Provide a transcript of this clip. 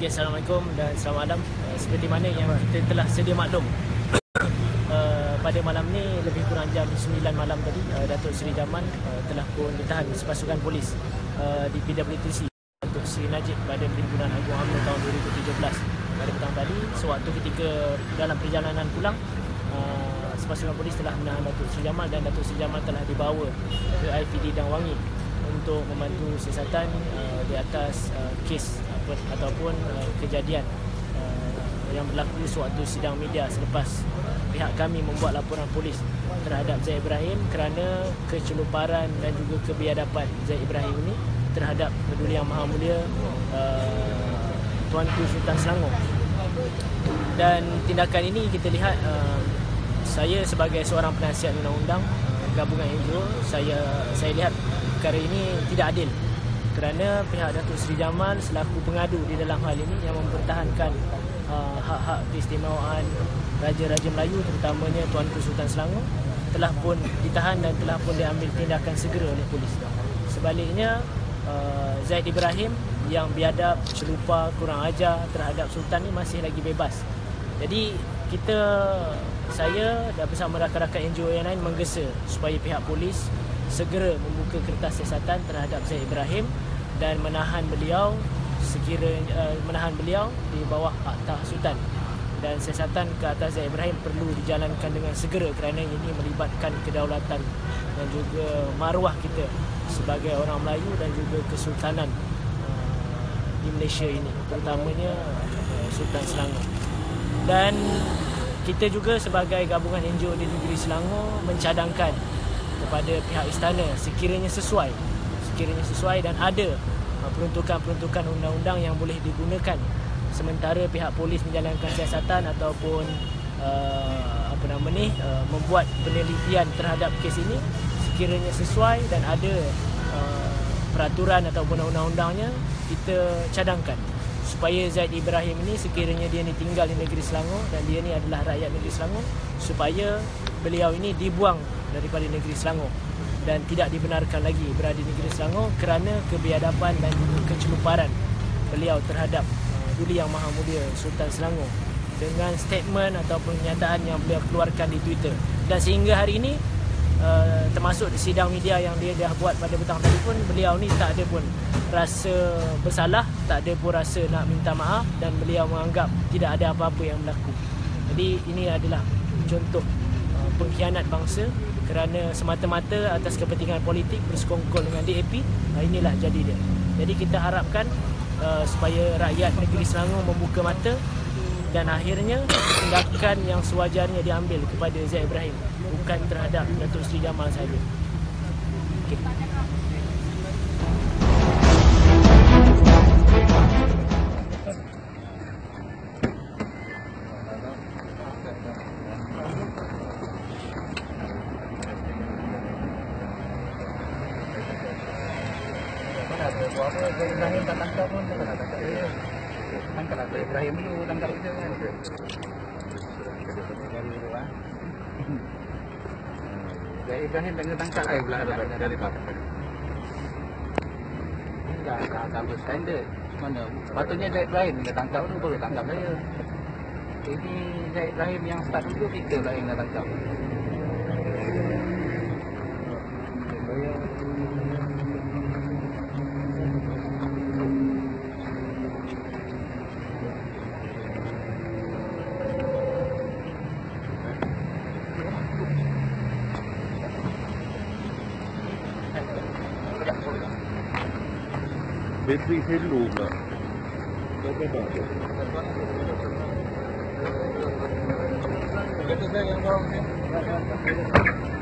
Okay, Assalamualaikum dan selamat malam. Seperti mana yang kita telah sedia maklum, pada malam ni lebih kurang jam 9 malam tadi, Datuk Seri Jamal telah pun ditahan sepasukan polis di PWTC untuk Seri Najib Badan Perhimpunan Agung UMNO tahun 2017. Pada petang tadi, sewaktu ketika dalam perjalanan pulang, sepasukan polis telah menahan Datuk Seri Jamal dan Datuk Seri Jamal telah dibawa ke IPD Dang Wangi untuk membantu siasatan di atas kes ataupun kejadian yang berlaku sewaktu sidang media selepas pihak kami membuat laporan polis terhadap Zaid Ibrahim kerana keceluparan dan juga kebiadaban Zaid Ibrahim ini terhadap Penduli Yang Maha Mulia Tuanku Sultan Selangor. Dan tindakan ini kita lihat, saya sebagai seorang penasihat undang-undang gabungan NGO, saya lihat perkara ini tidak adil kerana pihak Datuk Seri Jamal selaku pengadu di dalam hal ini yang mempertahankan hak-hak keistimewaan Raja-Raja Melayu, terutamanya Tuanku Sultan Selangor, telah pun ditahan dan telah pun diambil tindakan segera oleh polis. Sebaliknya, Zaid Ibrahim yang biadab, celupa, kurang ajar terhadap Sultan ni masih lagi bebas. Jadi saya dan bersama rakan-rakan NGO yang lain menggesa supaya pihak polis segera membuka kertas siasatan terhadap Zaid Ibrahim dan menahan beliau di bawah Aktah Sultan. Dan siasatan ke atas Zaid Ibrahim perlu dijalankan dengan segera kerana ini melibatkan kedaulatan dan juga maruah kita sebagai orang Melayu dan juga kesultanan di Malaysia ini, terutamanya Sultan Selangor. Dan kita juga sebagai gabungan NGO di negeri Selangor mencadangkan kepada pihak istana sekiranya sesuai dan ada peruntukan-peruntukan undang-undang yang boleh digunakan sementara pihak polis menjalankan siasatan ataupun membuat penelitian terhadap kes ini, sekiranya sesuai dan ada peraturan ataupun undang-undangnya, kita cadangkan supaya Zaid Ibrahim ini sekiranya dia ni tinggal di negeri Selangor dan dia ni adalah rakyat negeri Selangor, supaya beliau ini dibuang daripada negeri Selangor dan tidak dibenarkan lagi berada di negeri Selangor kerana kebiadaban dan juga keceluparan beliau terhadap Penduli Yang Maha Mulia Sultan Selangor dengan statement ataupun pernyataan yang beliau keluarkan di Twitter. Dan sehingga hari ini, termasuk di sidang media yang dia dah buat pada petang tadi pun, beliau ni tak ada pun rasa bersalah, tak ada pun rasa nak minta maaf dan beliau menganggap tidak ada apa-apa yang berlaku. Jadi ini adalah contoh pengkhianat bangsa kerana semata-mata atas kepentingan politik bersekongkol dengan DAP. Inilah jadi dia. Jadi kita harapkan supaya rakyat negeri Selangor membuka mata dan akhirnya tindakan yang sewajarnya diambil kepada Zaid Ibrahim, bukan terhadap Datuk Seri Jamal sahaja. Okay. Ibrahim tak tangkap pun tak tangkap dia. Tangkaplah Ibrahim dulu, tangkap dia kan. Ibrahim tak tangkap pula dari apa? Tak berstandard. Mana? Patutnya Zaid Ibrahim yang tangkap dulu baru tangkap saya. Ini Zaid Ibrahim yang start dulu, kita pula yang nak tangkap. Bateri hello pula. Kata saya yang orang ni.